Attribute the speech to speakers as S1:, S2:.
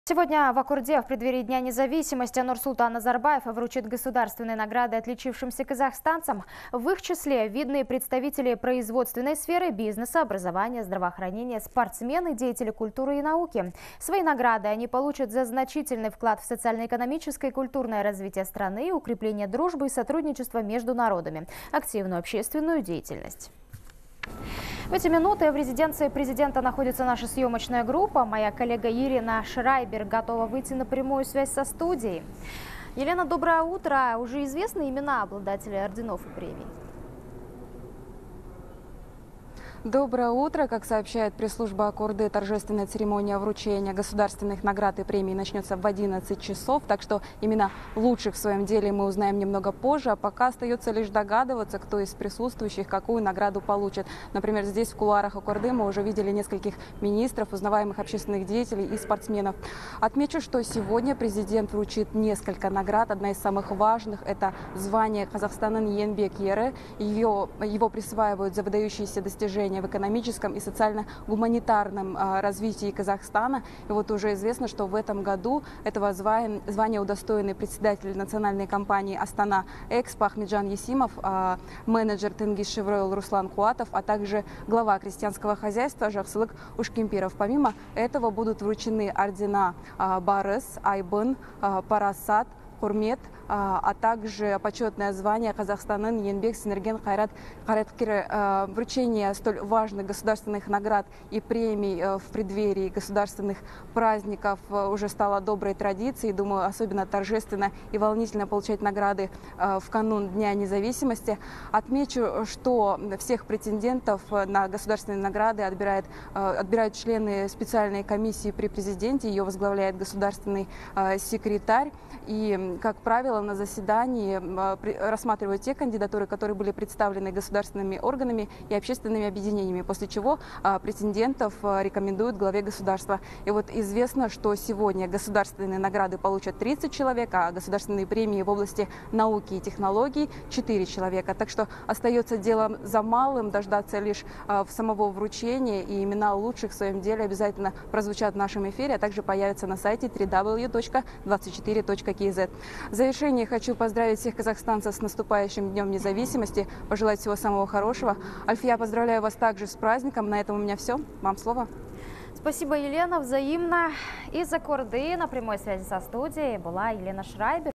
S1: Сегодня в Аккурде в преддверии Дня независимости Нурсултан Назарбаев вручит государственные награды отличившимся казахстанцам. В их числе видные представители производственной сферы, бизнеса, образования, здравоохранения, спортсмены, деятели культуры и науки. Свои награды они получат за значительный вклад в социально-экономическое и культурное развитие страны и укрепление дружбы и сотрудничества между народами, активную общественную деятельность. В эти минуты в резиденции президента находится наша съемочная группа. Моя коллега Елена Шрайбер готова выйти на прямую связь со студией. Елена, доброе утро. Уже известны имена обладателей орденов и премий?
S2: Доброе утро. Как сообщает пресс-служба Аккурды, торжественная церемония вручения государственных наград и премий начнется в 11 часов. Так что имена лучших в своем деле мы узнаем немного позже. А пока остается лишь догадываться, кто из присутствующих какую награду получит. Например, здесь в кулуарах Аккурды мы уже видели нескольких министров, узнаваемых общественных деятелей и спортсменов. Отмечу, что сегодня президент вручит несколько наград. Одна из самых важных – это звание Казахстанның Еңбек Ері. Его присваивают за выдающиеся достижения в экономическом и социально-гуманитарном развитии Казахстана. И вот уже известно, что в этом году этого звания удостоены председатель национальной компании Астана Экспо Ахмеджан Есимов, менеджер Тенгиз Шевройл Руслан Куатов, а также глава крестьянского хозяйства Жақсылык Ушкемпиров. Помимо этого будут вручены ордена Барыс, Айбын, Парасат, Курмет, а также почетное звание Казахстанның Еңбек Сіңірген Қайраткері. Вручение столь важных государственных наград и премий в преддверии государственных праздников уже стало доброй традицией. Думаю, особенно торжественно и волнительно получать награды в канун Дня независимости. Отмечу, что всех претендентов на государственные награды отбирают члены специальной комиссии при президенте. Ее возглавляет государственный секретарь. И, как правило, на заседании рассматривают те кандидатуры, которые были представлены государственными органами и общественными объединениями, после чего претендентов рекомендуют главе государства. И вот известно, что сегодня государственные награды получат 30 человек, а государственные премии в области науки и технологий 4 человека. Так что остается делом за малым дождаться лишь самого вручения, и имена лучших в своем деле обязательно прозвучат в нашем эфире, а также появятся на сайте www.24.kz. В завершении хочу поздравить всех казахстанцев с наступающим Днем независимости, пожелать всего самого хорошего. Альфия, поздравляю вас также с праздником. На этом у меня все. Вам слово.
S1: Спасибо, Елена, взаимно. Из Аккурды на прямой связи со студией была Елена Шрайбер.